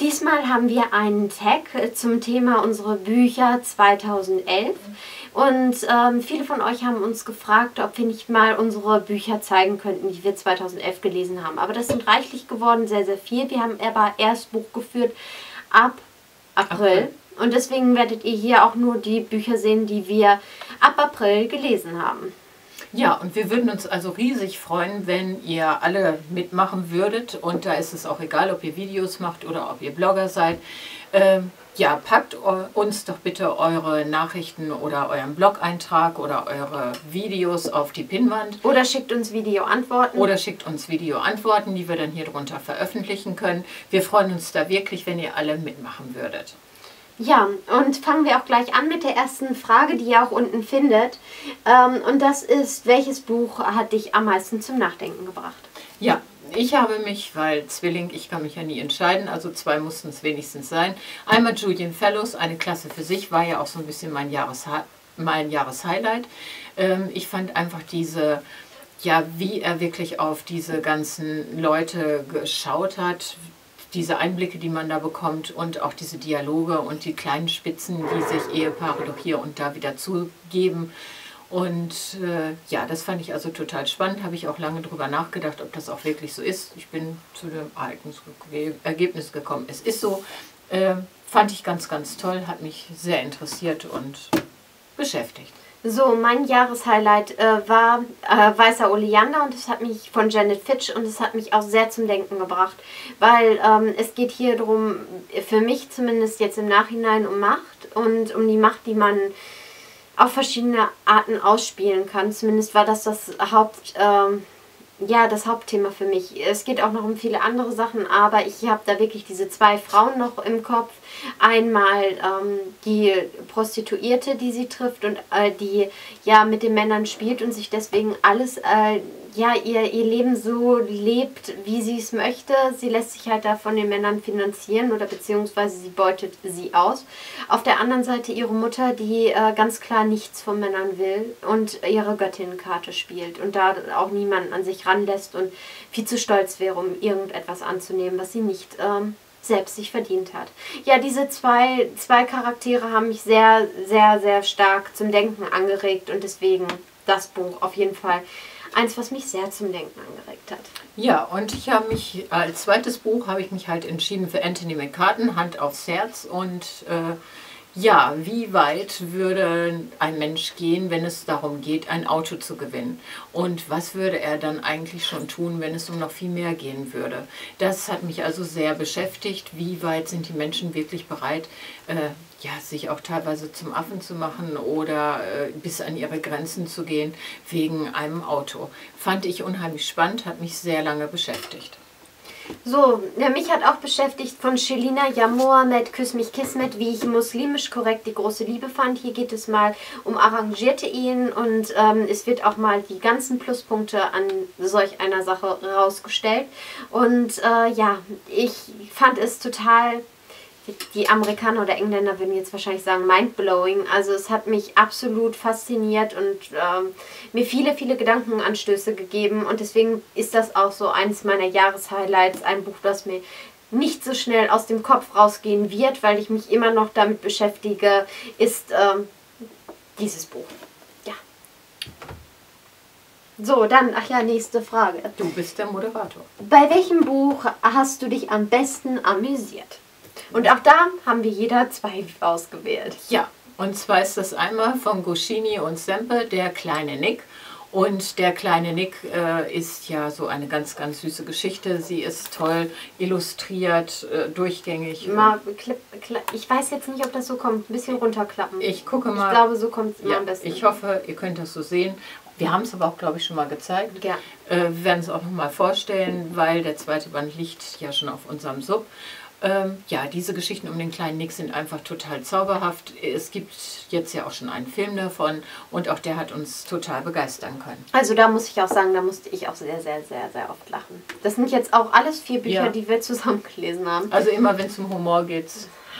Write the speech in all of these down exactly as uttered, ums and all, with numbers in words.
Diesmal haben wir einen Tag zum Thema unsere Bücher zweitausendelf und ähm, viele von euch haben uns gefragt, ob wir nicht mal unsere Bücher zeigen könnten, die wir zweitausendelf gelesen haben. Aber das sind reichlich geworden, sehr, sehr viel. Wir haben aber erst Buch geführt ab April. April. Und deswegen werdet ihr hier auch nur die Bücher sehen, die wir ab April gelesen haben. Ja, und wir würden uns also riesig freuen, wenn ihr alle mitmachen würdet. Und da ist es auch egal, ob ihr Videos macht oder ob ihr Blogger seid. Ähm, ja, packt uns doch bitte eure Nachrichten oder euren Blog-Eintrag oder eure Videos auf die Pinnwand. Oder schickt uns Videoantworten. Oder schickt uns Videoantworten, die wir dann hier drunter veröffentlichen können. Wir freuen uns da wirklich, wenn ihr alle mitmachen würdet. Ja, und fangen wir auch gleich an mit der ersten Frage, die ihr auch unten findet. Ähm, und das ist, welches Buch hat dich am meisten zum Nachdenken gebracht? Ja, ich habe mich, weil Zwilling, ich kann mich ja nie entscheiden, also zwei mussten es wenigstens sein. Einmal Julian Fellowes, eine Klasse für sich, war ja auch so ein bisschen mein, Jahresha mein Jahreshighlight. Ähm, ich fand einfach diese, ja, wie er wirklich auf diese ganzen Leute geschaut hat, diese Einblicke, die man da bekommt und auch diese Dialoge und die kleinen Spitzen, die sich Ehepaare doch hier und da wieder zugeben. Und äh, ja, das fand ich also total spannend, habe ich auch lange drüber nachgedacht, ob das auch wirklich so ist. Ich bin zu dem Ergebnis gekommen, es ist so. Äh, fand ich ganz, ganz toll, hat mich sehr interessiert und beschäftigt. So, mein Jahreshighlight äh, war äh, Weißer Oleander und es hat mich von Janet Fitch und es hat mich auch sehr zum Denken gebracht, weil ähm, es geht hier darum, für mich zumindest jetzt im Nachhinein, um Macht und um die Macht, die man auf verschiedene Arten ausspielen kann. Zumindest war das das Haupt, ähm, ja, das Hauptthema für mich. Es geht auch noch um viele andere Sachen, aber ich habe da wirklich diese zwei Frauen noch im Kopf. Einmal ähm, die Prostituierte, die sie trifft und äh, die ja mit den Männern spielt und sich deswegen alles, äh, ja, ihr, ihr Leben so lebt, wie sie es möchte. Sie lässt sich halt da von den Männern finanzieren oder beziehungsweise sie beutet sie aus. Auf der anderen Seite ihre Mutter, die äh, ganz klar nichts von Männern will und ihre Göttinnenkarte spielt und da auch niemanden an sich ranlässt und viel zu stolz wäre, um irgendetwas anzunehmen, was sie nicht ähm, selbst sich verdient hat. Ja, diese zwei, zwei Charaktere haben mich sehr, sehr, sehr stark zum Denken angeregt und deswegen das Buch auf jeden Fall eins, was mich sehr zum Denken angeregt hat. Ja, und ich habe mich, als zweites Buch habe ich mich halt entschieden für Anthony McCarten, Hand aufs Herz. Und äh, ja, wie weit würde ein Mensch gehen, wenn es darum geht, ein Auto zu gewinnen? Und was würde er dann eigentlich schon tun, wenn es um noch viel mehr gehen würde? Das hat mich also sehr beschäftigt. Wie weit sind die Menschen wirklich bereit, äh, ja, sich auch teilweise zum Affen zu machen oder äh, bis an ihre Grenzen zu gehen wegen einem Auto? Fand ich unheimlich spannend, hat mich sehr lange beschäftigt. So, ja, mich hat auch beschäftigt von Shelina Jamor mit Küss mich Kismet, wie ich muslimisch korrekt die große Liebe fand. Hier geht es mal um arrangierte Ehen und ähm, es wird auch mal die ganzen Pluspunkte an solch einer Sache rausgestellt. Und äh, ja, ich fand es total... Die Amerikaner oder Engländer würden jetzt wahrscheinlich sagen mindblowing. Also es hat mich absolut fasziniert und ähm, mir viele, viele Gedankenanstöße gegeben. Und deswegen ist das auch so eines meiner Jahreshighlights. Ein Buch, das mir nicht so schnell aus dem Kopf rausgehen wird, weil ich mich immer noch damit beschäftige, ist ähm, dieses Buch. Ja. So, dann, ach ja, nächste Frage. Du bist der Moderator. Bei welchem Buch hast du dich am besten amüsiert? Und auch da haben wir jeder zwei ausgewählt. Ja, und zwar ist das einmal von Goscinny und Semper, der kleine Nick. Und der kleine Nick äh, ist ja so eine ganz, ganz süße Geschichte. Sie ist toll illustriert, äh, durchgängig. Mal, klipp, klipp, ich weiß jetzt nicht, ob das so kommt. Ein bisschen runterklappen. Ich gucke mal. Ich glaube, so kommt es immer ja, am besten. Ich hoffe, ihr könnt das so sehen. Wir haben es aber auch, glaube ich, schon mal gezeigt. Ja. Äh, wir werden es auch noch mal vorstellen, weil der zweite Band liegt ja schon auf unserem Sub. Ähm, ja, diese Geschichten um den kleinen Nick sind einfach total zauberhaft. Es gibt jetzt ja auch schon einen Film davon und auch der hat uns total begeistern können. Also da muss ich auch sagen, da musste ich auch sehr, sehr, sehr, sehr oft lachen. Das sind jetzt auch alles vier Bücher, ja. die wir zusammen gelesen haben. Also immer wenn es um Humor geht,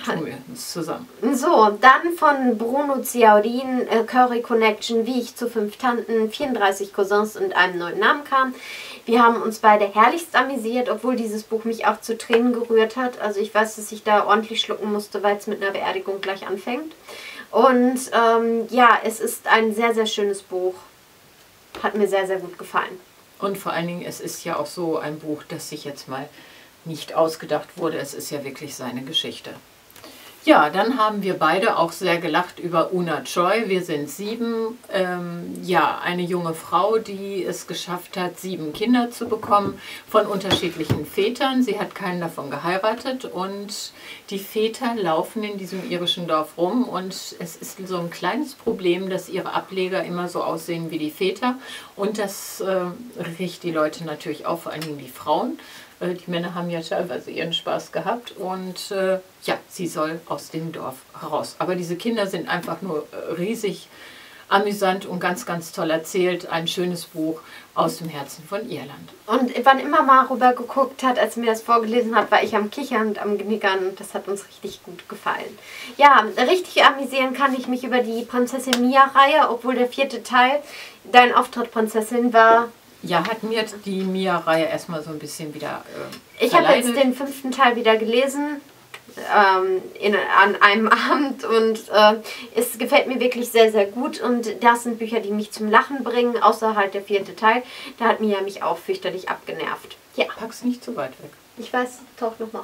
tun wir uns zusammen. So, dann von Bruno Ziaudin, äh, Curry Connection, wie ich zu fünf Tanten, vierunddreißig Cousins und einem neuen Namen kam. Wir haben uns beide herrlichst amüsiert, obwohl dieses Buch mich auch zu Tränen gerührt hat. Also ich weiß, dass ich da ordentlich schlucken musste, weil es mit einer Beerdigung gleich anfängt. Und ähm, ja, es ist ein sehr, sehr schönes Buch. Hat mir sehr, sehr gut gefallen. Und vor allen Dingen, es ist ja auch so ein Buch, das sich jetzt mal nicht ausgedacht wurde. Es ist ja wirklich seine Geschichte. Ja, dann haben wir beide auch sehr gelacht über Una Choi. Wir sind sieben. Ähm, ja, eine junge Frau, die es geschafft hat, sieben Kinder zu bekommen von unterschiedlichen Vätern. Sie hat keinen davon geheiratet und die Väter laufen in diesem irischen Dorf rum und es ist so ein kleines Problem, dass ihre Ableger immer so aussehen wie die Väter und das äh, riecht die Leute natürlich auf, vor allen Dingen die Frauen. Die Männer haben ja teilweise ihren Spaß gehabt und äh, ja, sie soll aus dem Dorf raus. Aber diese Kinder sind einfach nur riesig amüsant und ganz, ganz toll erzählt. Ein schönes Buch aus dem Herzen von Irland. Und wann immer mal rüber geguckt hat, als mir das vorgelesen hat, war ich am Kichern und am Knickern und das hat uns richtig gut gefallen. Ja, richtig amüsieren kann ich mich über die Prinzessin Mia-Reihe, obwohl der vierte Teil, Dein Auftritt, Prinzessin, war... Ja, hat mir die Mia-Reihe erstmal so ein bisschen wieder äh, Ich habe jetzt den fünften Teil wieder gelesen, ähm, in, an einem Abend und äh, es gefällt mir wirklich sehr, sehr gut und das sind Bücher, die mich zum Lachen bringen, außer halt der vierte Teil, da hat Mia mich auch fürchterlich abgenervt. Ja. Pack's nicht zu weit weg. Ich weiß, taucht nochmal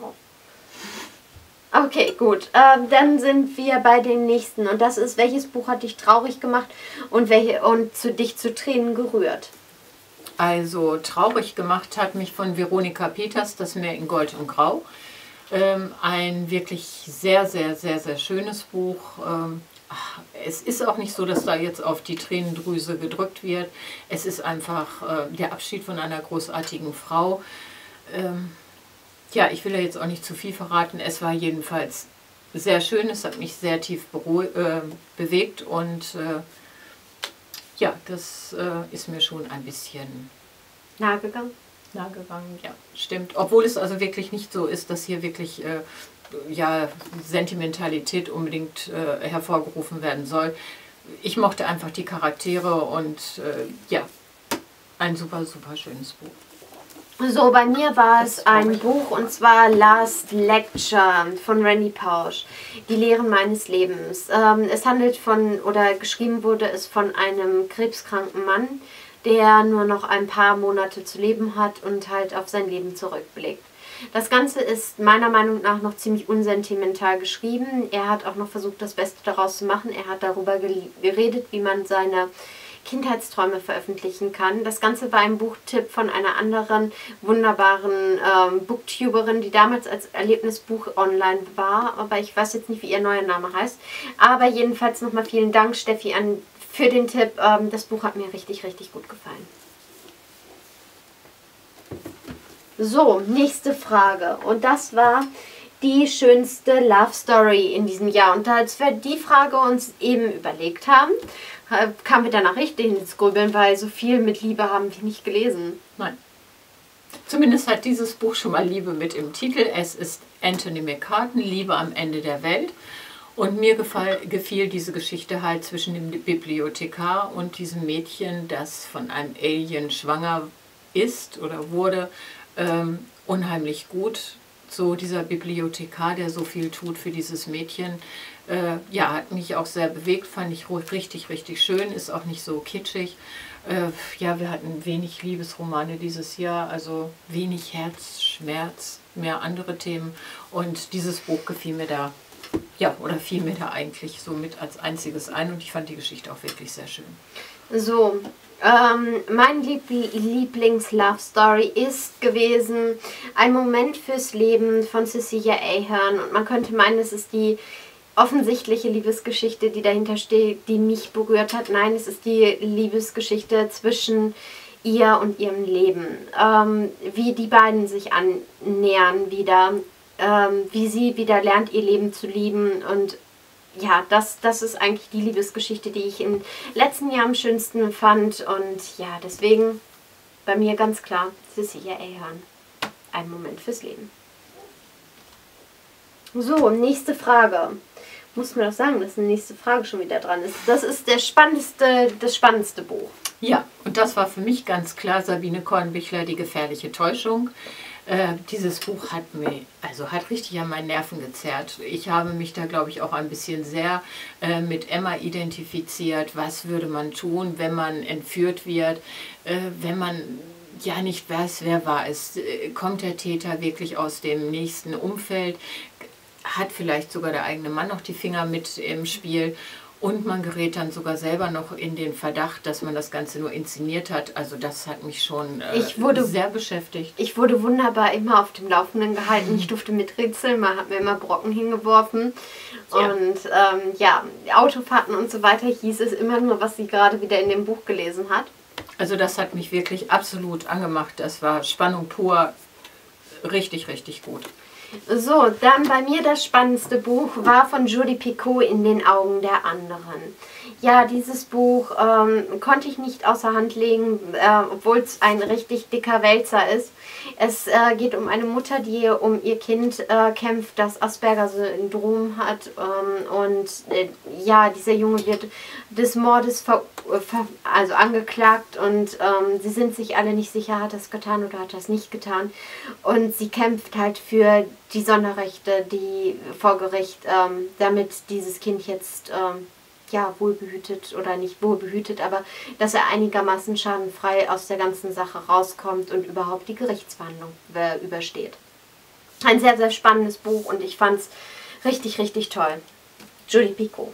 auf. Okay, gut. Ähm, dann sind wir bei dem nächsten und das ist, welches Buch hat dich traurig gemacht und, welche, und zu dich zu Tränen gerührt? Also traurig gemacht hat mich von Veronika Peters, Das Meer in Gold und Grau. Ähm, ein wirklich sehr, sehr, sehr, sehr schönes Buch. Ähm, ach, es ist auch nicht so, dass da jetzt auf die Tränendrüse gedrückt wird. Es ist einfach äh, der Abschied von einer großartigen Frau. Ähm, ja, ich will ja jetzt auch nicht zu viel verraten. Es war jedenfalls sehr schön. Es hat mich sehr tief äh, bewegt und... Äh, Ja, das äh, ist mir schon ein bisschen nahe gegangen. Nahe gegangen, ja, stimmt. Obwohl es also wirklich nicht so ist, dass hier wirklich äh, ja, Sentimentalität unbedingt äh, hervorgerufen werden soll. Ich mochte einfach die Charaktere und äh, ja, ein super, super schönes Buch. So, bei mir war es ein Buch und zwar Last Lecture von Randy Pausch, Die Lehren meines Lebens. Ähm, es handelt von, oder geschrieben wurde es von einem krebskranken Mann, der nur noch ein paar Monate zu leben hat und halt auf sein Leben zurückblickt. Das Ganze ist meiner Meinung nach noch ziemlich unsentimental geschrieben. Er hat auch noch versucht, das Beste daraus zu machen. Er hat darüber geredet, wie man seine Kindheitsträume veröffentlichen kann. Das Ganze war ein Buchtipp von einer anderen wunderbaren ähm, Booktuberin, die damals als Erlebnisbuch online war, aber ich weiß jetzt nicht, wie ihr neuer Name heißt. Aber jedenfalls nochmal vielen Dank, Steffi, an, für den Tipp. Ähm, das Buch hat mir richtig, richtig gut gefallen. So, nächste Frage. Und das war die schönste Love Story in diesem Jahr. Und als wir die Frage uns eben überlegt haben, kamen wir danach richtig ins Grübeln, weil so viel mit Liebe haben wir nicht gelesen. Nein. Zumindest hat dieses Buch schon mal Liebe mit im Titel. Es ist Anthony McCarten, Liebe am Ende der Welt. Und mir gefall, gefiel diese Geschichte halt zwischen dem Bibliothekar und diesem Mädchen, das von einem Alien schwanger ist oder wurde, ähm, unheimlich gut. So dieser Bibliothekar, der so viel tut für dieses Mädchen, äh, ja, hat mich auch sehr bewegt, fand ich richtig, richtig schön, ist auch nicht so kitschig. Äh, ja, wir hatten wenig Liebesromane dieses Jahr, also wenig Herzschmerz, mehr andere Themen und dieses Buch gefiel mir da, ja, oder fiel mir da eigentlich so mit als einziges ein und ich fand die Geschichte auch wirklich sehr schön. So, ähm, mein Lieblings-Love-Story ist gewesen Ein Moment fürs Leben von Cecilia Ahern und man könnte meinen, es ist die offensichtliche Liebesgeschichte, die dahinter steht, die mich berührt hat. Nein, es ist die Liebesgeschichte zwischen ihr und ihrem Leben. Ähm, wie die beiden sich annähern wieder, ähm, wie sie wieder lernt, ihr Leben zu lieben und ja, das, das ist eigentlich die Liebesgeschichte, die ich im letzten Jahr am schönsten fand. Und ja, deswegen bei mir ganz klar Cecilia Ahern. Ein Moment fürs Leben. So, nächste Frage. Muss mir doch sagen, dass die nächste Frage schon wieder dran ist. Das ist der spannendste, das spannendste Buch. Ja, und das war für mich ganz klar Sabine Kornbichler, Die gefährliche Täuschung. Äh, dieses Buch hat mir, also hat richtig an meinen Nerven gezerrt. Ich habe mich da, glaube ich, auch ein bisschen sehr äh, mit Emma identifiziert. Was würde man tun, wenn man entführt wird, äh, wenn man ja nicht weiß, wer war es? Kommt der Täter wirklich aus dem nächsten Umfeld? Hat vielleicht sogar der eigene Mann noch die Finger mit im Spiel? Und man gerät dann sogar selber noch in den Verdacht, dass man das Ganze nur inszeniert hat. Also das hat mich schon äh, ich wurde, sehr beschäftigt. Ich wurde wunderbar immer auf dem Laufenden gehalten. Ich durfte miträtseln, man hat mir immer Brocken hingeworfen. Ja. Und ähm, ja, Autofahrten und so weiter hieß es immer nur, was sie gerade wieder in dem Buch gelesen hat. Also das hat mich wirklich absolut angemacht. Das war Spannung pur. Richtig, richtig gut. So, dann bei mir das spannendste Buch war von Judy Picoult, In den Augen der anderen. Ja, dieses Buch ähm, konnte ich nicht außer Hand legen, äh, obwohl es ein richtig dicker Wälzer ist. Es äh, geht um eine Mutter, die um ihr Kind äh, kämpft, das Asperger-Syndrom hat. Ähm, und äh, ja, dieser Junge wird des Mordes ver ver also angeklagt und ähm, sie sind sich alle nicht sicher, hat er es getan oder hat er es nicht getan. Und sie kämpft halt für die Sonderrechte, die vor Gericht, ähm, damit dieses Kind jetzt ähm, ja, wohlbehütet oder nicht wohlbehütet, aber dass er einigermaßen schadenfrei aus der ganzen Sache rauskommt und überhaupt die Gerichtsverhandlung äh, übersteht. Ein sehr, sehr spannendes Buch und ich fand es richtig, richtig toll. Judy Picoult.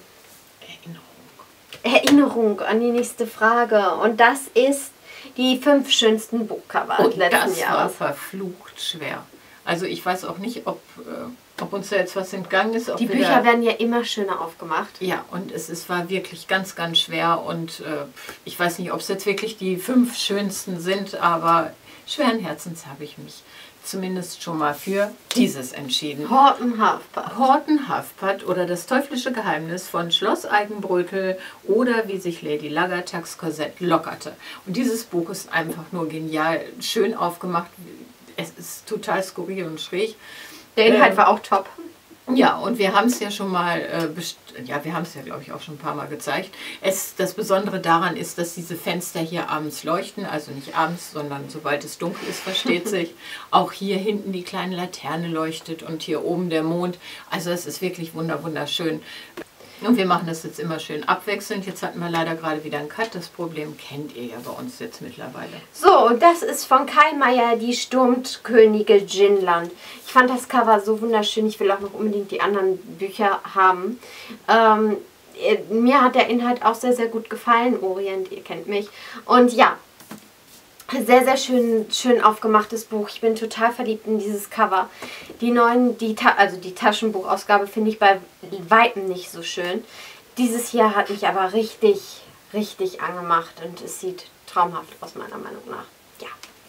Erinnerung. Erinnerung an die nächste Frage. Und das ist die fünf schönsten Buchcover und letzten das Jahres. war verflucht schwer. Also ich weiß auch nicht, ob, äh, ob uns da jetzt was entgangen ist. Ob die wir Bücher da, werden ja immer schöner aufgemacht. Ja, und es, es war wirklich ganz, ganz schwer. Und äh, ich weiß nicht, ob es jetzt wirklich die fünf schönsten sind, aber schweren Herzens habe ich mich zumindest schon mal für dieses entschieden. Horton Halfpad. Horton Halfpad oder Das teuflische Geheimnis von Schloss Eigenbrötel oder Wie sich Lady Lagatags Korsett lockerte. Und dieses Buch ist einfach nur genial, schön aufgemacht. Es ist total skurril und schräg. Der Inhalt ähm, war auch top. Ja, und wir haben es ja schon mal, äh, ja, wir haben es ja, glaube ich, auch schon ein paar Mal gezeigt. Es, das Besondere daran ist, dass diese Fenster hier abends leuchten, also nicht abends, sondern sobald es dunkel ist, versteht sich. Auch hier hinten die kleine Laterne leuchtet und hier oben der Mond. Also es ist wirklich wunder wunderschön. Und wir machen das jetzt immer schön abwechselnd. Jetzt hatten wir leider gerade wieder einen Cut. Das Problem kennt ihr ja bei uns jetzt mittlerweile. So, und das ist von Kai Meier, Die Sturmkönige Djinland. Ich fand das Cover so wunderschön. Ich will auch noch unbedingt die anderen Bücher haben. Ähm, mir hat der Inhalt auch sehr, sehr gut gefallen. Orient, ihr kennt mich. Und ja, sehr, sehr schön, schön aufgemachtes Buch. Ich bin total verliebt in dieses Cover. Die neuen, die Ta also die Taschenbuchausgabe finde ich bei Weitem nicht so schön. Dieses hier hat mich aber richtig, richtig angemacht und es sieht traumhaft aus, meiner Meinung nach. Ja.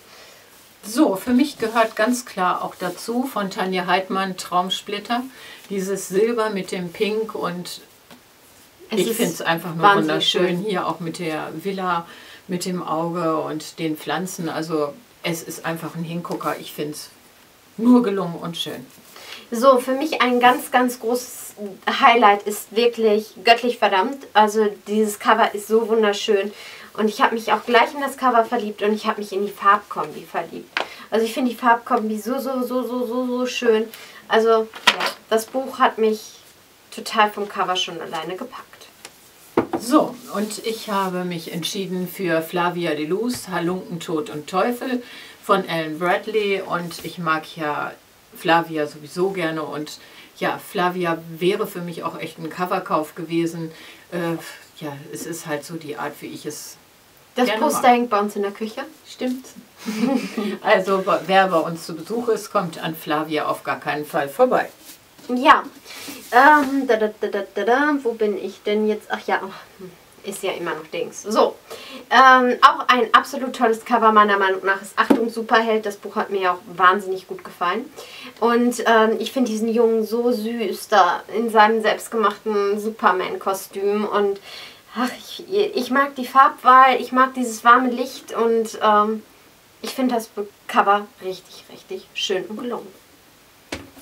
So, für mich gehört ganz klar auch dazu von Tanja Heidmann Traumsplitter. Dieses Silber mit dem Pink und es ich finde es einfach nur wunderschön. Schön. Hier auch mit der Villa, mit dem Auge und den Pflanzen. Also es ist einfach ein Hingucker. Ich finde es nur gelungen und schön. So, für mich ein ganz, ganz großes Highlight ist wirklich Göttlich verdammt. Also dieses Cover ist so wunderschön. Und ich habe mich auch gleich in das Cover verliebt und ich habe mich in die Farbkombi verliebt. Also ich finde die Farbkombi so, so, so, so, so, so schön. Also ja, das Buch hat mich total vom Cover schon alleine gepackt. So, und ich habe mich entschieden für Flavia de Luz, Halunken, Tod und Teufel von Ellen Bradley. Und ich mag ja Flavia sowieso gerne. Und ja, Flavia wäre für mich auch echt ein Coverkauf gewesen. Äh, ja, es ist halt so die Art, wie ich es Das Poster hängt bei uns in der Küche. Stimmt. Also wer bei uns zu Besuch ist, kommt an Flavia auf gar keinen Fall vorbei. Ja, ähm, da, da, da, da, da, da, wo bin ich denn jetzt? Ach ja, ist ja immer noch Dings. So, ähm, auch ein absolut tolles Cover meiner Meinung nach ist Achtung Superheld. Das Buch hat mir auch wahnsinnig gut gefallen. Und ähm, ich finde diesen Jungen so süß da in seinem selbstgemachten Superman-Kostüm. Und ach, ich, ich mag die Farbwahl, ich mag dieses warme Licht und ähm, ich finde das Cover richtig, richtig schön und gelungen.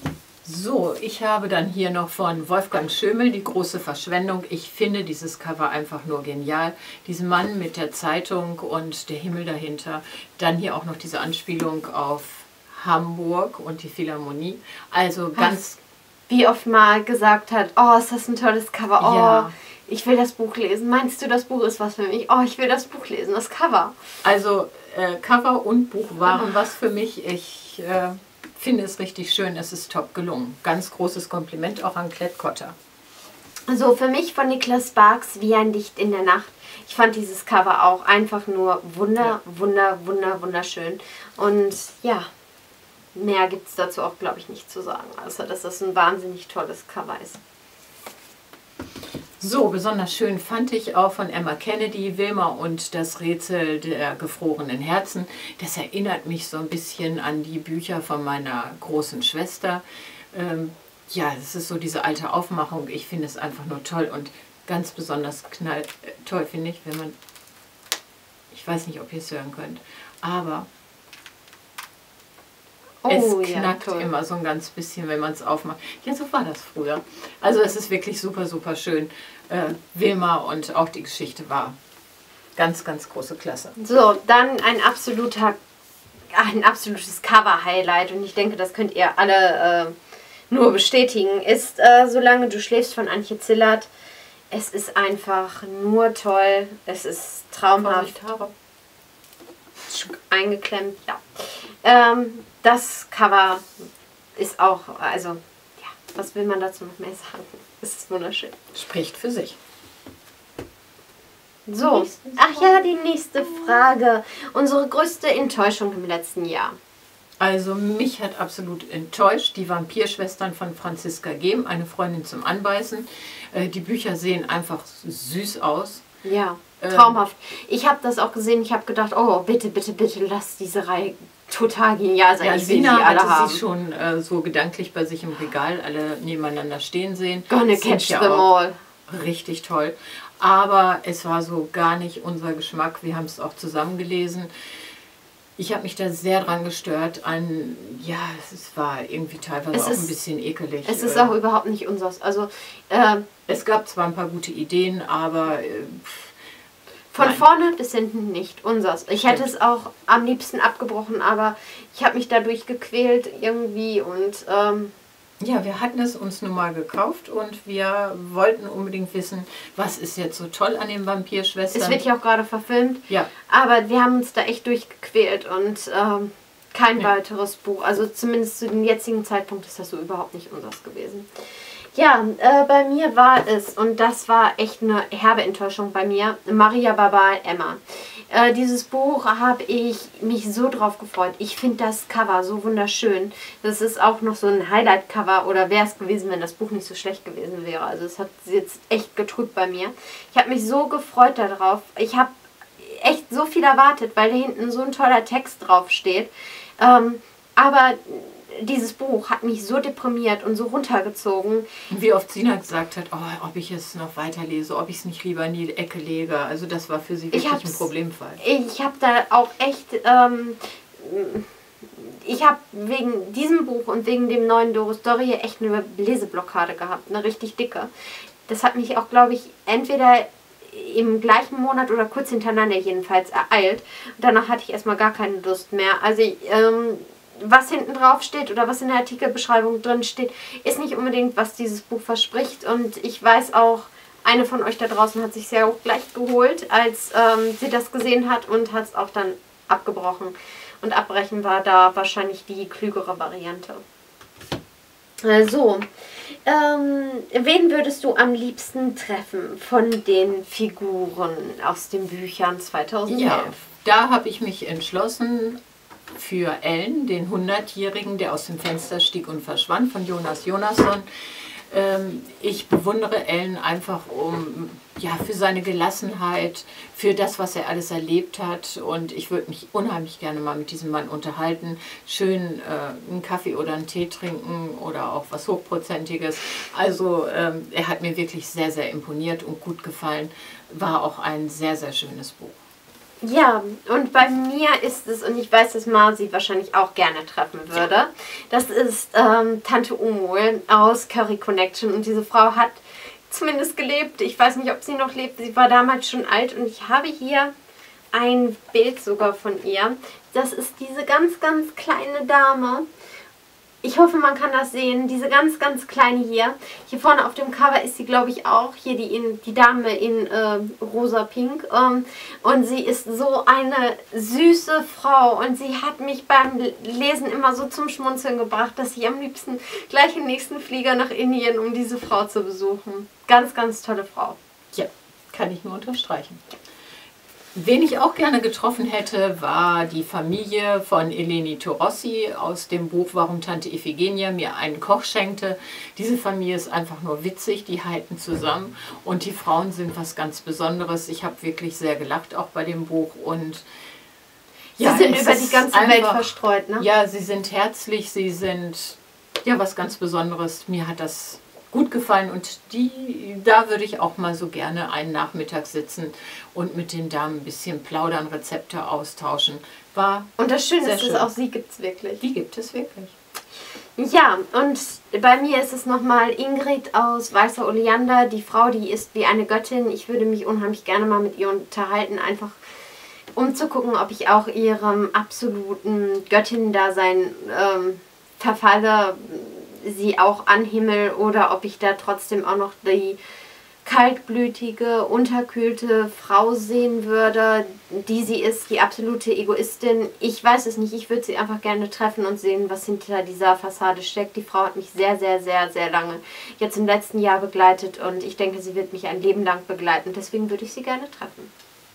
So, ich habe dann hier noch von Wolfgang Schömel die große Verschwendung. Ich finde dieses Cover einfach nur genial. Diesen Mann mit der Zeitung und der Himmel dahinter. Dann hier auch noch diese Anspielung auf Hamburg und die Philharmonie. Also ganz... Wie oft mal gesagt hat, oh, ist das ein tolles Cover, oh, Ja. ich will das Buch lesen. Meinst du, das Buch ist was für mich? Oh, ich will das Buch lesen, das Cover. Also äh, Cover und Buch waren was für mich. Ich äh, finde es richtig schön, es ist top gelungen. Ganz großes Kompliment auch an Klett Cotta. Also für mich von Niklas Sparks wie ein Licht in der Nacht. Ich fand dieses Cover auch einfach nur wunder, Ja. wunder, wunder, wunderschön. Und ja, mehr gibt es dazu auch, glaube ich, nicht zu sagen. Außer, dass das ein wahnsinnig tolles Cover ist. So, besonders schön fand ich auch von Emma Kennedy, Wilma und das Rätsel der gefrorenen Herzen. Das erinnert mich so ein bisschen an die Bücher von meiner großen Schwester. Ähm, ja, es ist so diese alte Aufmachung. Ich finde es einfach nur toll und ganz besonders knall, äh, toll finde ich, wenn man, ich weiß nicht, ob ihr es hören könnt, aber es Oh, ja, knackt toll. immer so ein ganz bisschen, wenn man es aufmacht. Ja, so war das früher. Also es ist wirklich super, super schön. Äh, Wilma und auch die Geschichte war ganz, ganz große Klasse. So, dann ein absoluter, ein absolutes Cover-Highlight. Und ich denke, das könnt ihr alle äh, nur bestätigen. Ist äh, Solange du schläfst von Antje Zillert. Es ist einfach nur toll. Es ist traumhaft. Haare. Eingeklemmt, ja. Ähm, das Cover ist auch, also, ja, was will man dazu noch mehr sagen? Es ist wunderschön. Spricht für sich. So, ach ja, die nächste Frage. Unsere größte Enttäuschung im letzten Jahr. Also mich hat absolut enttäuscht die Vampirschwestern von Franziska Gehm, eine Freundin zum Anbeißen. Äh, die Bücher sehen einfach süß aus. Ja, Ähm. traumhaft. Ich habe das auch gesehen, ich habe gedacht, oh, bitte, bitte, bitte, lass diese Reihe total genial sein. Ja, ich will die Sina alle hatte haben. sie schon äh, so gedanklich bei sich im Regal alle nebeneinander stehen sehen. Gonna Sind catch ja them auch all. richtig toll. Aber es war so gar nicht unser Geschmack. Wir haben es auch zusammen gelesen. Ich habe mich da sehr dran gestört. An, ja, es war irgendwie teilweise Es auch ist- ein bisschen ekelig. Es ist Äh, auch überhaupt nicht unseres. Also, äh, Es gab zwar ein paar gute Ideen, aber äh, von Nein. vorne bis hinten nicht unseres. Ich hätte Stimmt. es auch am liebsten abgebrochen, aber ich habe mich dadurch gequält irgendwie und ähm, ja, wir hatten es uns nun mal gekauft und wir wollten unbedingt wissen, was ist jetzt so toll an den Vampirschwestern. es wird ja auch gerade verfilmt. ja, Aber wir haben uns da echt durchgequält und ähm, kein Nee. weiteres Buch. Also zumindest zu dem jetzigen Zeitpunkt ist das so überhaupt nicht unseres gewesen. Ja, äh, bei mir war es, und das war echt eine herbe Enttäuschung bei mir, Maria Barbal Emma. Äh, dieses Buch habe ich mich so drauf gefreut. Ich finde das Cover so wunderschön. Das ist auch noch so ein Highlight-Cover, oder wäre es gewesen, wenn das Buch nicht so schlecht gewesen wäre. Also es hat jetzt echt getrübt bei mir. Ich habe mich so gefreut darauf. Ich habe echt so viel erwartet, weil da hinten so ein toller Text drauf steht. Ähm, aber dieses Buch hat mich so deprimiert und so runtergezogen. und wie oft Sina gesagt hat, oh, ob ich es noch weiterlese, ob ich es nicht lieber in die Ecke lege. Also das war für sie Ich wirklich ein hab's- Problemfall. Ich habe da auch echt, ähm, ich habe wegen diesem Buch und wegen dem neuen Doris Dörrie echt eine Leseblockade gehabt, eine richtig dicke. Das hat mich auch, glaube ich, entweder im gleichen Monat oder kurz hintereinander jedenfalls ereilt. Und danach hatte ich erstmal gar keine Lust mehr. Also ähm, was hinten drauf steht oder was in der Artikelbeschreibung drin steht, ist nicht unbedingt, was dieses Buch verspricht. Und ich weiß auch, eine von euch da draußen hat sich sehr auch gleich geholt, als ähm, sie das gesehen hat, und hat es auch dann abgebrochen. Und abbrechen war da wahrscheinlich die klügere Variante. Äh, so, ähm, wen würdest du am liebsten treffen von den Figuren aus den Büchern zweitausendelf? Ja, da habe ich mich entschlossen für Ellen, den hundertjährigen, der aus dem Fenster stieg und verschwand, von Jonas Jonasson. Ähm, ich bewundere Ellen einfach um, ja, für seine Gelassenheit, für das, was er alles erlebt hat. Und ich würde mich unheimlich gerne mal mit diesem Mann unterhalten. Schön äh, einen Kaffee oder einen Tee trinken oder auch was Hochprozentiges. Also ähm, er hat mir wirklich sehr, sehr imponiert und gut gefallen. War auch ein sehr, sehr schönes Buch. Ja, und bei mir ist es, und ich weiß, dass Marzi wahrscheinlich auch gerne treffen würde, ja. Das ist ähm, Tante Umul aus Curry Connection. Und diese Frau hat zumindest gelebt. Ich weiß nicht, ob sie noch lebt. Sie war damals schon alt und ich habe hier ein Bild sogar von ihr. Das ist diese ganz, ganz kleine Dame. Ich hoffe, man kann das sehen. Diese ganz, ganz kleine hier. Hier vorne auf dem Cover ist sie, glaube ich, auch. Hier die, in, die Dame in äh, rosa-pink. Ähm, und sie ist so eine süße Frau. Und sie hat mich beim Lesen immer so zum Schmunzeln gebracht, dass ich am liebsten gleich den nächsten Flieger nach Indien, um diese Frau zu besuchen. Ganz, ganz tolle Frau. Ja, kann ich nur unterstreichen. Wen ich auch gerne getroffen hätte, war die Familie von Eleni Torossi aus dem Buch Warum Tante Iphigenia mir einen Koch schenkte. Diese Familie ist einfach nur witzig, die halten zusammen und die Frauen sind was ganz Besonderes. Ich habe wirklich sehr gelacht auch bei dem Buch und ja, sie sind über die ganze einfach, Welt verstreut, ne? Ja, sie sind herzlich, sie sind ja was ganz Besonderes. Mir hat das gut gefallen und die, da würde ich auch mal so gerne einen Nachmittag sitzen und mit den Damen ein bisschen plaudern, Rezepte austauschen. War und das Schöne ist, dass auch sie gibt es wirklich. Die gibt es wirklich. Ja, und bei mir ist es nochmal Ingrid aus Weißer Oleander, die Frau, die ist wie eine Göttin. Ich würde mich unheimlich gerne mal mit ihr unterhalten, einfach um zu gucken, ob ich auch ihrem absoluten Göttin-Dasein ähm, verfalle, sie auch anhimmel oder ob ich da trotzdem auch noch die kaltblütige, unterkühlte Frau sehen würde, die sie ist, die absolute Egoistin. Ich weiß es nicht, ich würde sie einfach gerne treffen und sehen, was hinter dieser Fassade steckt. Die Frau hat mich sehr, sehr, sehr, sehr lange jetzt im letzten Jahr begleitet und ich denke, sie wird mich ein Leben lang begleiten. Deswegen würde ich sie gerne treffen.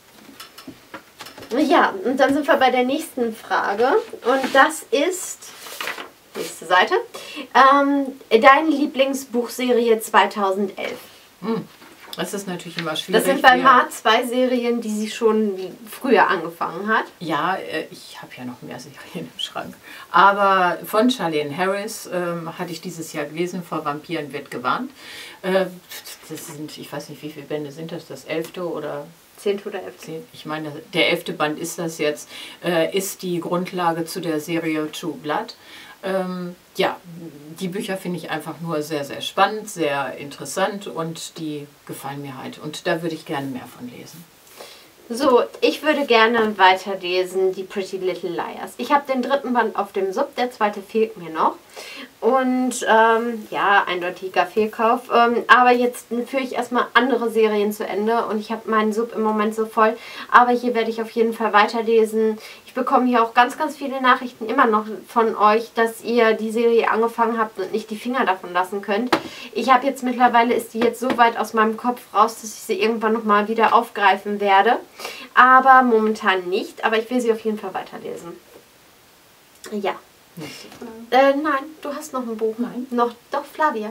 Ja, und dann sind wir bei der nächsten Frage und das ist... Nächste Seite. Ähm, deine Lieblingsbuchserie zweitausendelf. Hm. Das ist natürlich immer schwierig. Das sind bei Mar zwei Serien, die sie schon früher angefangen hat. Ja, ich habe ja noch mehr Serien im Schrank. Aber von Charlaine Harris ähm, hatte ich dieses Jahr gelesen, vor Vampiren wird gewarnt. Äh, das sind, ich weiß nicht, wie viele Bände sind das, das elfte oder... Zehnte oder elfte? Zehn, ich meine, der elfte Band ist das jetzt, äh, ist die Grundlage zu der Serie True Blood. Ähm, ja, die Bücher finde ich einfach nur sehr, sehr spannend, sehr interessant und die gefallen mir halt. Und da würde ich gerne mehr von lesen. So, ich würde gerne weiterlesen, die Pretty Little Liars. Ich habe den dritten Band auf dem Sub, der zweite fehlt mir noch. Und ähm, ja, eindeutiger Fehlkauf. Ähm, aber jetzt führe ich erstmal andere Serien zu Ende und ich habe meinen Sub im Moment so voll. Aber hier werde ich auf jeden Fall weiterlesen. Ich bekomme hier auch ganz, ganz viele Nachrichten immer noch von euch, dass ihr die Serie angefangen habt und nicht die Finger davon lassen könnt. Ich habe jetzt mittlerweile, ist die jetzt so weit aus meinem Kopf raus, dass ich sie irgendwann nochmal wieder aufgreifen werde. Aber momentan nicht. Aber ich will sie auf jeden Fall weiterlesen. Ja. Äh, nein, du hast noch ein Buch. Nein. Noch, doch, Flavia.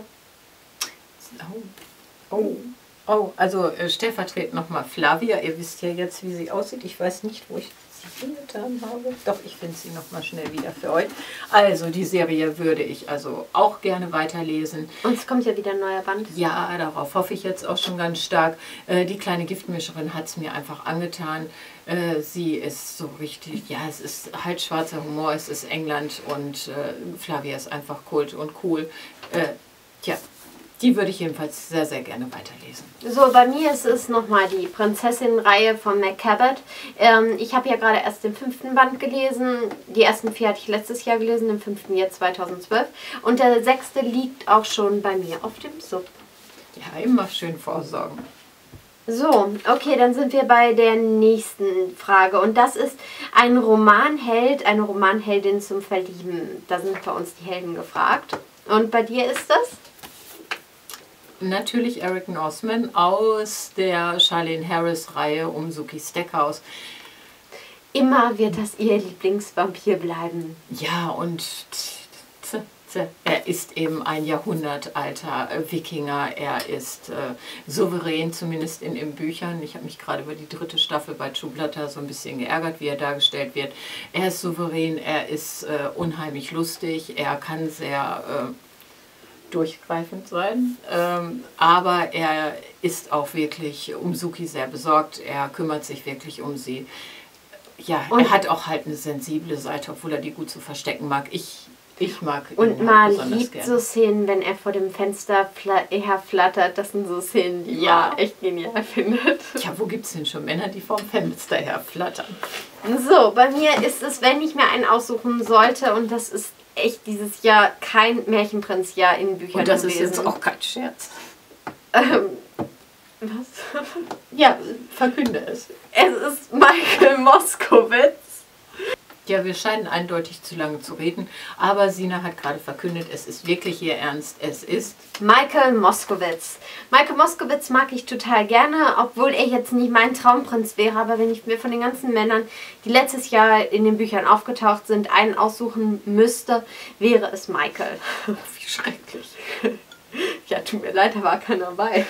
Oh. Oh. Oh, also äh, stellvertretend nochmal Flavia. Ihr wisst ja jetzt, wie sie aussieht. Ich weiß nicht, wo ich sie hingetan habe. Doch, ich finde sie nochmal schnell wieder für euch. Also, die Serie würde ich also auch gerne weiterlesen. Und es kommt ja wieder ein neuer Band. Ja, darauf hoffe ich jetzt auch schon ganz stark. Äh, die kleine Giftmischerin hat es mir einfach angetan. Äh, sie ist so richtig, ja, es ist halt schwarzer Humor, es ist England und äh, Flavia ist einfach Kult und cool. Äh, ja. Die würde ich jedenfalls sehr, sehr gerne weiterlesen. So, bei mir ist es nochmal die Prinzessin-Reihe von Meg Cabot. Ähm, ich habe ja gerade erst den fünften Band gelesen. Die ersten vier hatte ich letztes Jahr gelesen, den fünften jetzt zweitausendzwölf. Und der sechste liegt auch schon bei mir auf dem Sub. Ja, immer schön vorsorgen. So, okay, dann sind wir bei der nächsten Frage. Und das ist ein Romanheld, eine Romanheldin zum Verlieben. Da sind bei uns die Helden gefragt. Und bei dir ist das? Natürlich Eric Northman aus der Charlaine Harris-Reihe um Sookie Stackhouse. Immer wird das ihr Lieblingsvampir bleiben. Ja, und er ist eben ein jahrhundertalter Wikinger. Er ist äh, souverän, zumindest in den Büchern. Ich habe mich gerade über die dritte Staffel bei True Blood so ein bisschen geärgert, wie er dargestellt wird. Er ist souverän, er ist äh, unheimlich lustig, er kann sehr... Äh, durchgreifend sein, ähm, aber er ist auch wirklich um Sookie sehr besorgt, er kümmert sich wirklich um sie. Ja, und er hat auch halt eine sensible Seite, obwohl er die gut zu verstecken mag. Ich, ich mag ihn Und halt mal besonders liebt gerne. so Szenen, wenn er vor dem Fenster herflattert. Das sind so Szenen, die Ja. man echt genial findet. Tja, wo gibt es denn schon Männer, die vom Fenster her flattern? So, bei mir ist es, wenn ich mir einen aussuchen sollte, und das ist echt dieses Jahr kein Märchenprinzjahr in Büchern Und das gewesen. ist jetzt auch kein Scherz. Ähm, was? Ja, verkünde es. Es ist Michael Moskowitz. Ja, wir scheinen eindeutig zu lange zu reden, aber Sina hat gerade verkündet, es ist wirklich ihr Ernst, es ist... Michael Moskowitz. Michael Moskowitz mag ich total gerne, obwohl er jetzt nicht mein Traumprinz wäre, aber wenn ich mir von den ganzen Männern, die letztes Jahr in den Büchern aufgetaucht sind, einen aussuchen müsste, wäre es Michael. Wie schrecklich. Ja, tut mir leid, da war keiner dabei.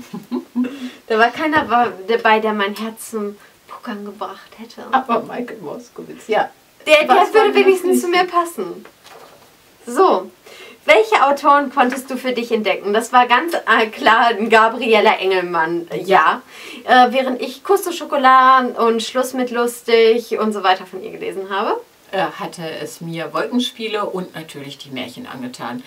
Da war keiner dabei, der mein Herz zum Puckern gebracht hätte. Aber Michael Moskowitz, ja. Der, der Was würde war wenigstens das zu mir passen. So, welche Autoren konntest du für dich entdecken? Das war ganz äh, klar Gabriela Engelmann, äh, ja. Äh, während ich Kuss de Schokolade und Schluss mit lustig und so weiter von ihr gelesen habe. Äh, hatte es mir Wolkenspiele und natürlich die Märchen angetan.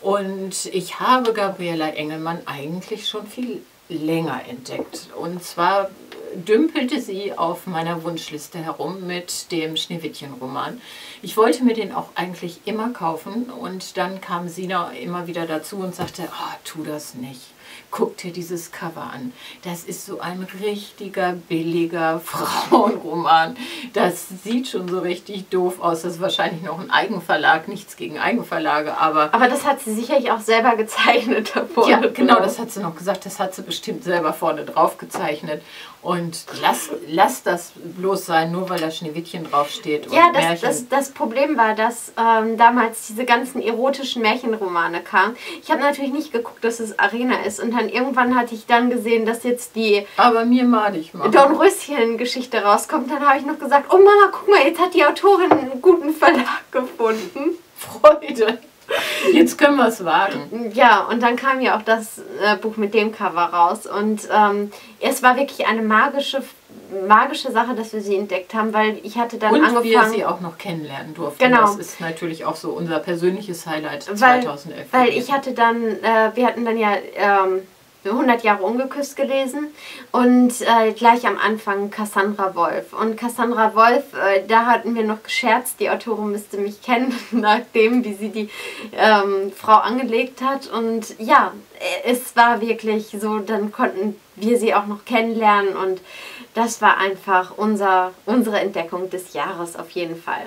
Und ich habe Gabriela Engelmann eigentlich schon viel länger entdeckt. Und zwar dümpelte sie auf meiner Wunschliste herum mit dem Schneewittchen-Roman. Ich wollte mir den auch eigentlich immer kaufen und dann kam Sina immer wieder dazu und sagte, oh, tu das nicht. Guck dir dieses Cover an. Das ist so ein richtiger, billiger Frauenroman. Das sieht schon so richtig doof aus. Das ist wahrscheinlich noch ein Eigenverlag. Nichts gegen Eigenverlage, aber... Aber das hat sie sicherlich auch selber gezeichnet davor. Ja, genau, das hat sie noch gesagt. Das hat sie bestimmt selber vorne drauf gezeichnet. Und lass, lass das bloß sein, nur weil da Schneewittchen draufsteht. Und ja, das, Märchen. das, das Problem war, dass ähm, damals diese ganzen erotischen Märchenromane kamen. Ich habe natürlich nicht geguckt, dass es Arena ist. Und dann irgendwann hatte ich dann gesehen, dass jetzt die Aber mir madig machen. Dornröschen-Geschichte rauskommt. Dann habe ich noch gesagt, oh Mama, guck mal, jetzt hat die Autorin einen guten Verlag gefunden. Freude. Jetzt können wir es wagen. Ja, und dann kam ja auch das äh, Buch mit dem Cover raus. Und ähm, es war wirklich eine magische, magische Sache, dass wir sie entdeckt haben, weil ich hatte dann und angefangen... wir sie auch noch kennenlernen durften. Genau. Das ist natürlich auch so unser persönliches Highlight weil, zweitausendelf. Weil ich hatte dann, äh, wir hatten dann ja ähm, hundert Jahre ungeküsst gelesen und äh, gleich am Anfang Cassandra Wolf. Und Cassandra Wolf, äh, da hatten wir noch gescherzt, die Autorin müsste mich kennen, nachdem, wie sie die ähm, Frau angelegt hat. Und ja, es war wirklich so, dann konnten wir sie auch noch kennenlernen und das war einfach unser, unsere Entdeckung des Jahres auf jeden Fall.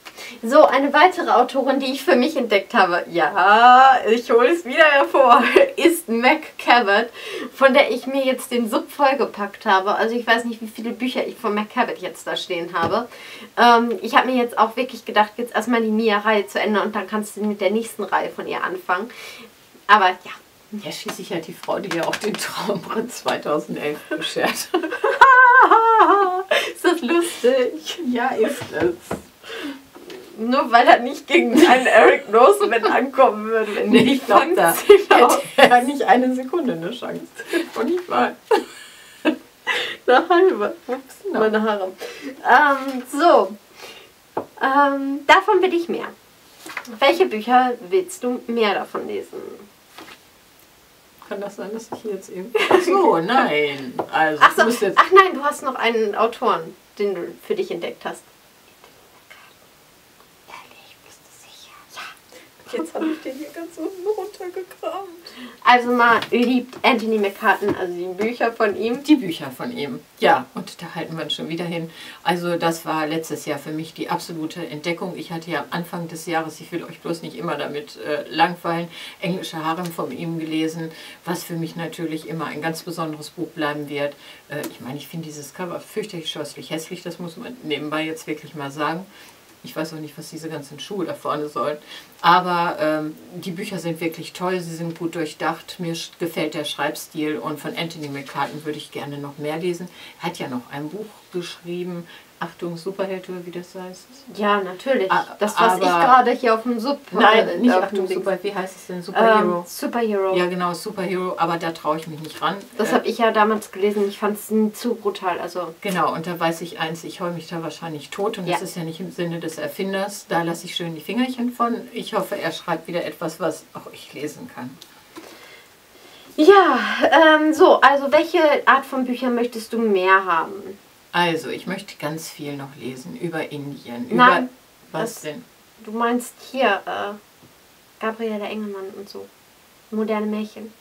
So, eine weitere Autorin, die ich für mich entdeckt habe, ja, ich hole es wieder hervor, ist Meg Cabot, von der ich mir jetzt den Sub vollgepackt habe. Also ich weiß nicht, wie viele Bücher ich von Meg Cabot jetzt da stehen habe. Ähm, ich habe mir jetzt auch wirklich gedacht, jetzt erstmal die Mia-Reihe zu Ende und dann kannst du mit der nächsten Reihe von ihr anfangen. Aber ja. Ja, schließlich halt die Frau, die ja auch den Traumprinz zweitausendelf beschert. Ist das lustig? Ja, ist es. Nur weil er nicht gegen einen Eric Roseman ankommen würde. Wenn Nee, ich glaube, da hätte er nicht eine Sekunde eine Chance. Und nicht mal. Eine halbe. Ups, No. meine Haare. Ähm, so. Ähm, davon will ich mehr. Welche Bücher willst du mehr davon lesen? Kann das sein, dass ich jetzt eben... Ach so, nein. Also, Ach, so, du musst jetzt... ach nein, du hast noch einen Autoren, den du für dich entdeckt hast. Ehrlich, bist du sicher? Ja. Jetzt habe ich den hier ganz unten runtergekramt. Also mal liebt Anthony McCarten, also die Bücher von ihm. Die Bücher von ihm. Ja, und da halten wir uns schon wieder hin. Also das war letztes Jahr für mich die absolute Entdeckung. Ich hatte ja am Anfang des Jahres, ich will euch bloß nicht immer damit äh, langweilen, Englische Harem von ihm gelesen, was für mich natürlich immer ein ganz besonderes Buch bleiben wird. Äh, ich meine, ich finde dieses Cover fürchterlich scheußlich hässlich, das muss man nebenbei jetzt wirklich mal sagen. Ich weiß auch nicht, was diese ganzen Schuhe da vorne sollen. Aber ähm, die Bücher sind wirklich toll, sie sind gut durchdacht. Mir gefällt der Schreibstil und von Anthony McCarten würde ich gerne noch mehr lesen. Er hat ja noch ein Buch geschrieben. Achtung, Superheld oder wie das heißt. Ja, natürlich. A Das, was ich gerade hier auf dem Sub... Nein, nicht Achtung, Super, wie heißt es denn? Superhero. Ähm, Superhero. Ja, genau, Superhero, aber da traue ich mich nicht ran. Das äh, habe ich ja damals gelesen, ich fand es zu brutal. Also. Genau, und da weiß ich eins, ich heule mich da wahrscheinlich tot und ja. Das ist ja nicht im Sinne des Erfinders. Da lasse ich schön die Fingerchen von. Ich hoffe, er schreibt wieder etwas, was auch ich lesen kann. Ja, ähm, so, also welche Art von Büchern möchtest du mehr haben? Also, ich möchte ganz viel noch lesen über Indien. Nein, über was das, denn? Du meinst hier äh, Gabriele Engelmann und so. Moderne Märchen.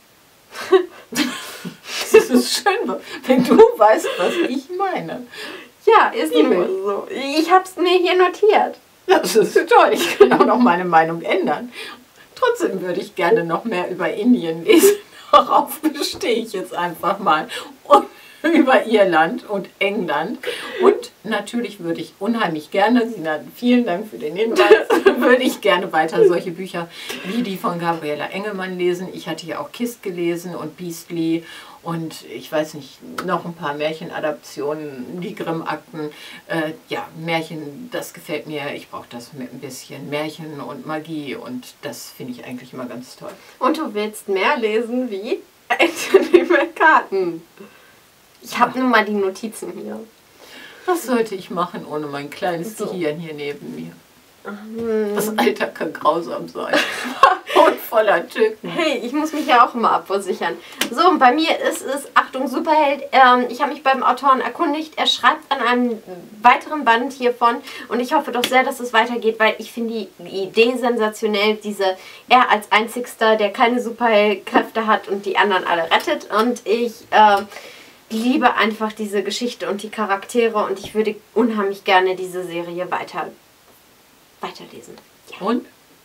Das ist schön, wenn du weißt, was ich meine. Ja, ist nur so. Ich habe es mir hier notiert. Das ist toll. Ich kann auch noch meine Meinung ändern. Trotzdem würde ich gerne noch mehr über Indien lesen. Darauf bestehe ich jetzt einfach mal. Und über Irland und England. Und natürlich würde ich unheimlich gerne, Sina, vielen Dank für den Hinweis, würde ich gerne weiter solche Bücher wie die von Gabriele Engelmann lesen. Ich hatte ja auch Kist gelesen und Beastly und ich weiß nicht, noch ein paar Märchenadaptionen, die Grimm-Akten. Äh, ja, Märchen, das gefällt mir. Ich brauche das mit ein bisschen Märchen und Magie und das finde ich eigentlich immer ganz toll. Und du willst mehr lesen wie Anthony McCarten. Ich habe nun mal die Notizen hier. Was sollte ich machen ohne mein kleines so. Gehirn hier neben mir? Das Alter kann grausam sein. Und voller Tücken. Hey, ich muss mich ja auch immer abversichern. So, und bei mir ist es, Achtung, Superheld. Ähm, ich habe mich beim Autoren erkundigt. Er schreibt an einem weiteren Band hiervon. Und ich hoffe doch sehr, dass es weitergeht, weil ich finde die Idee sensationell. Diese, er als einzigster, der keine Superheldkräfte hat und die anderen alle rettet. Und ich... Äh, liebe einfach diese Geschichte und die Charaktere und ich würde unheimlich gerne diese Serie weiter weiterlesen. Ja. Und?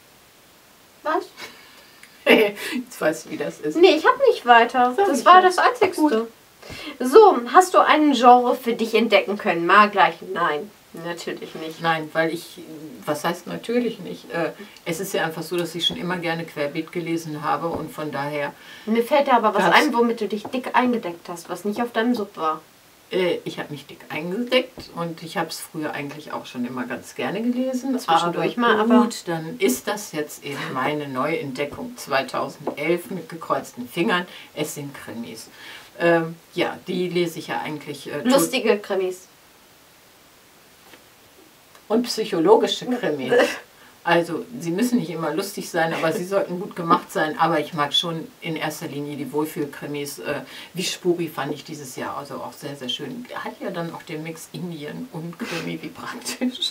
Was? Jetzt weißt du, wie das ist. Nee, ich habe nicht weiter. Das, das war das Einzigste. Gut. So, hast du einen Genre für dich entdecken können? Mal gleich nein. Natürlich nicht. Nein, weil ich, was heißt natürlich nicht? Äh, es ist ja einfach so, dass ich schon immer gerne querbeet gelesen habe und von daher... Mir fällt da aber was ein, womit du dich dick eingedeckt hast, was nicht auf deinem Sub war. Äh, ich habe mich dick eingedeckt und ich habe es früher eigentlich auch schon immer ganz gerne gelesen. Zwischendurch aber mal, aber... Gut, dann ist das jetzt eben meine Neuentdeckung zweitausendelf mit gekreuzten Fingern. Es sind Krimis. Ähm, ja, die lese ich ja eigentlich... Äh, Lustige Krimis. Und psychologische Krimis. Also, sie müssen nicht immer lustig sein, aber sie sollten gut gemacht sein. Aber ich mag schon in erster Linie die Wohlfühlkrimis. Äh, wie Spuri fand ich dieses Jahr also auch sehr, sehr schön. Der hat ja dann auch den Mix Indien und Krimi, wie praktisch.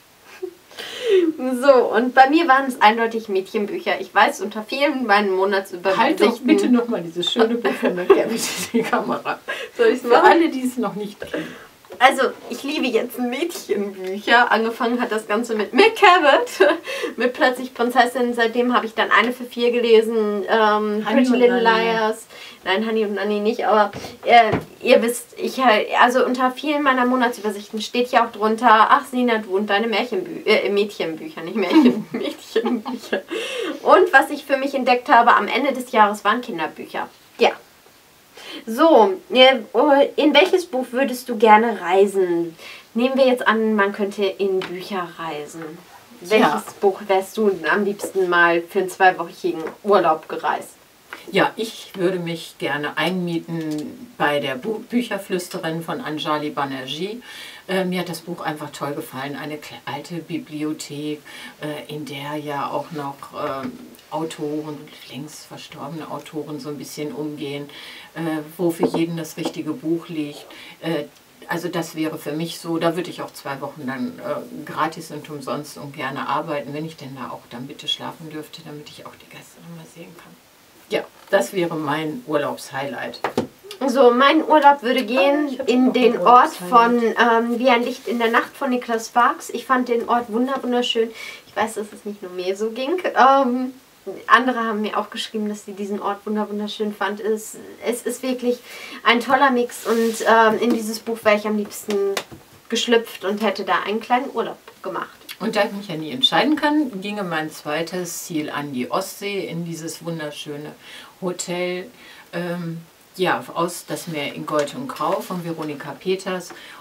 So, und bei mir waren es eindeutig Mädchenbücher. Ich weiß, unter vielen meinen Monatsübersichten... Halt doch bitte nochmal dieses schöne Buch von der die Kamera. Soll ich es Für alle, die es noch nicht kennen. Also, ich liebe jetzt Mädchenbücher. Angefangen hat das Ganze mit Mick Cabot, mit Plötzlich Prinzessin. Seitdem habe ich dann eine für vier gelesen. Ähm, Pretty Little Liars. Nein, Honey und Nanny nicht, aber äh, ihr wisst, ich also unter vielen meiner Monatsübersichten steht hier auch drunter, ach Sina, du und deine Märchenbü äh, Mädchenbücher, nicht Märchen, Mädchenbücher. Und was ich für mich entdeckt habe am Ende des Jahres waren Kinderbücher. Ja. So, in welches Buch würdest du gerne reisen? Nehmen wir jetzt an, man könnte in Bücher reisen. Welches ja. Buch wärst du am liebsten mal für einen zweiwöchigen Urlaub gereist? Ja, ich würde mich gerne einmieten bei der Bü Bücherflüsterin von Anjali Banerjee. Äh, mir hat das Buch einfach toll gefallen. Eine alte Bibliothek, äh, in der ja auch noch äh, Autoren, längst verstorbene Autoren so ein bisschen umgehen, äh, wo für jeden das richtige Buch liegt. Äh, also das wäre für mich so, da würde ich auch zwei Wochen dann äh, gratis und umsonst und gerne arbeiten, wenn ich denn da auch dann bitte schlafen dürfte, damit ich auch die Gäste nochmal sehen kann. Ja, das wäre mein Urlaubshighlight. So, mein Urlaub würde gehen oh, in den Ort von ähm, Wie ein Licht in der Nacht von Niklas Sparks. Ich fand den Ort wunderschön. Ich weiß, dass es nicht nur mir so ging. Ähm, andere haben mir auch geschrieben, dass sie diesen Ort wunderschön fand. Es, es ist wirklich ein toller Mix und ähm, in dieses Buch wäre ich am liebsten geschlüpft und hätte da einen kleinen Urlaub gemacht. Und da ich mich ja nie entscheiden kann, ginge mein zweites Ziel an die Ostsee, in dieses wunderschöne Hotel, ähm, ja, aus Das Meer in Gold und Grau von Veronika Peters.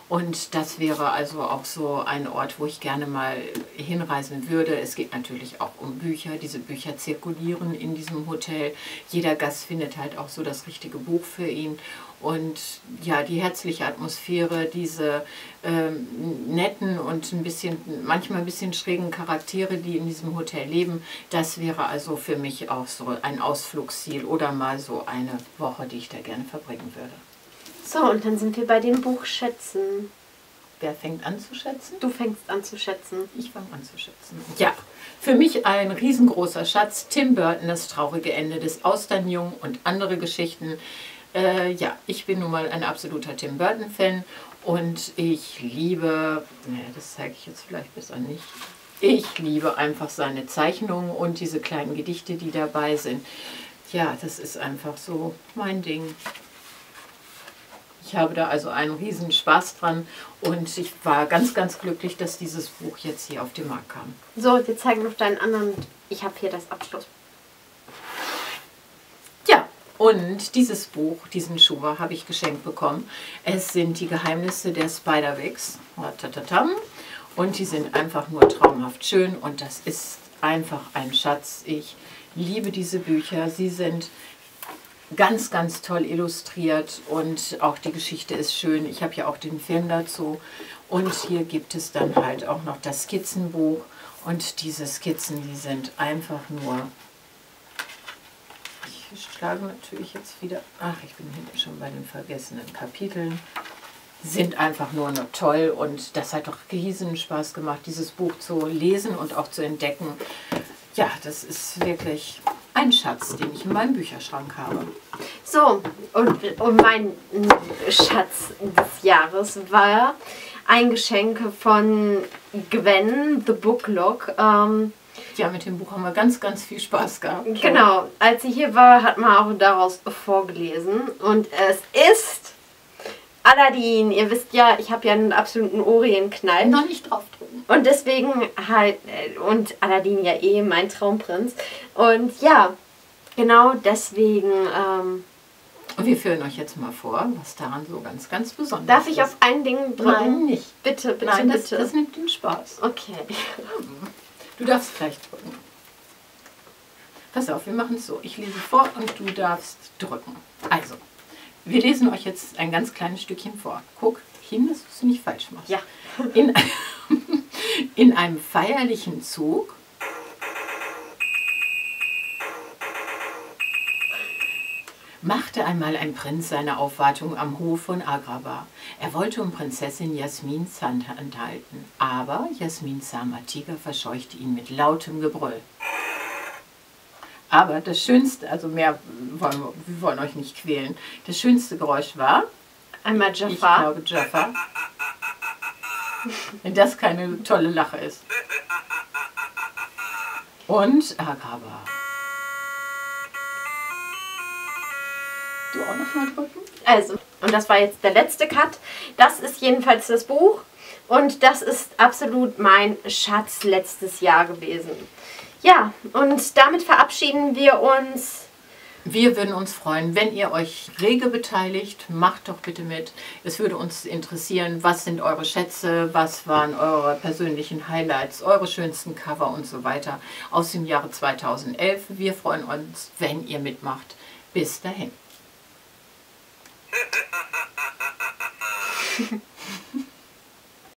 Und das wäre also auch so ein Ort, wo ich gerne mal hinreisen würde. Es geht natürlich auch um Bücher. Diese Bücher zirkulieren in diesem Hotel. Jeder Gast findet halt auch so das richtige Buch für ihn. Und ja, die herzliche Atmosphäre, diese ähm, netten und ein bisschen, manchmal ein bisschen schrägen Charaktere, die in diesem Hotel leben, das wäre also für mich auch so ein Ausflugsziel oder mal so eine Woche, die ich da gerne verbringen würde. So, und dann sind wir bei den Buchschätzen. Wer fängt an zu schätzen? Du fängst an zu schätzen. Ich fange an zu schätzen. Ja, für mich ein riesengroßer Schatz. Tim Burton, Das traurige Ende des Austernjungen und andere Geschichten. Äh, ja, ich bin nun mal ein absoluter Tim Burton-Fan und ich liebe, naja, das zeige ich jetzt vielleicht besser nicht, ich liebe einfach seine Zeichnungen und diese kleinen Gedichte, die dabei sind. Ja, das ist einfach so mein Ding. Ich habe da also einen riesen Spaß dran und ich war ganz, ganz glücklich, dass dieses Buch jetzt hier auf den Markt kam. So, wir zeigen noch deinen anderen. Ich habe hier das Abschluss. Ja, und dieses Buch, diesen Schuber, habe ich geschenkt bekommen. Es sind die Geheimnisse der Spiderwigs. Und die sind einfach nur traumhaft schön und das ist einfach ein Schatz. Ich liebe diese Bücher. Sie sind ganz, ganz toll illustriert und auch die Geschichte ist schön. Ich habe ja auch den Film dazu und hier gibt es dann halt auch noch das Skizzenbuch und diese Skizzen, die sind einfach nur, ich schlage natürlich jetzt wieder, ach, ich bin hinten schon bei den vergessenen Kapiteln, sind einfach nur noch toll und das hat doch riesen Spaß gemacht, dieses Buch zu lesen und auch zu entdecken. Ja, das ist wirklich ein Schatz, den ich in meinem Bücherschrank habe. So, und, und mein Schatz des Jahres war ein Geschenk von Gwen, The Book Look. Ähm, ja, mit dem Buch haben wir ganz, ganz viel Spaß gehabt. Genau, als sie hier war, hat man auch daraus vorgelesen. Und es ist Aladdin. Ihr wisst ja, ich habe ja einen absoluten Orienknall. Noch nicht draufdrücken. Und deswegen halt, und Aladdin ja eh mein Traumprinz. Und ja, genau deswegen. Ähm, und wir führen euch jetzt mal vor, was daran so ganz, ganz besonders darf ich ist. auf ein Ding drücken? Nein, nicht. Bitte, bitte, Nein, das, bitte. das nimmt den Spaß. Okay. Du darfst gleich drücken. Pass auf, wir machen es so. Ich lese vor und du darfst drücken. Also, wir lesen euch jetzt ein ganz kleines Stückchen vor. Guck hin, dass du es nicht falsch machst. Ja. In, in einem feierlichen Zug machte einmal ein Prinz seine Aufwartung am Hof von Agrabah. Er wollte um Prinzessin Jasmins Hand anhalten, aber Jasmins zahmer Tiger verscheuchte ihn mit lautem Gebrüll. Aber das Schönste, also mehr wollen wir, wir wollen euch nicht quälen, das schönste Geräusch war, einmal ich Jafar. glaube Jafar, wenn das keine tolle Lache ist. Und Agrabah. Du auch noch mal drücken? Also, und das war jetzt der letzte Cut. Das ist jedenfalls das Buch. Und das ist absolut mein Schatz letztes Jahr gewesen. Ja, und damit verabschieden wir uns. Wir würden uns freuen, wenn ihr euch rege beteiligt. Macht doch bitte mit. Es würde uns interessieren, was sind eure Schätze, was waren eure persönlichen Highlights, eure schönsten Cover und so weiter aus dem Jahre zweitausendelf. Wir freuen uns, wenn ihr mitmacht. Bis dahin.